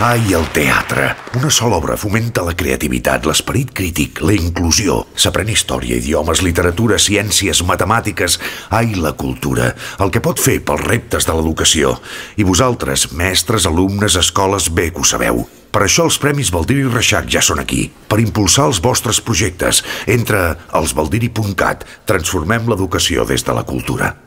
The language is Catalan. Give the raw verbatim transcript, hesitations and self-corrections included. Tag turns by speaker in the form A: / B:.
A: Ai, el teatre. Una sola obra fomenta la creativitat, l'esperit crític, la inclusió. S'aprèn història, idiomes, literatura, ciències, matemàtiques. Ai, la cultura. El que pot fer pels reptes de l'educació. I vosaltres, mestres, alumnes, escoles, bé que ho sabeu. Per això els Premis Baldiri Reixac ja són aquí, per impulsar els vostres projectes. Entra als baldiri punt cat. Transformem l'educació des de la cultura.